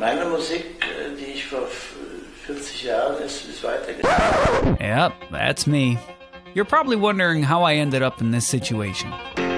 Meine Musik, die ich vor 40 Jahren ist weitergegangen. Yep, that's me. You're probably wondering how I ended up in this situation.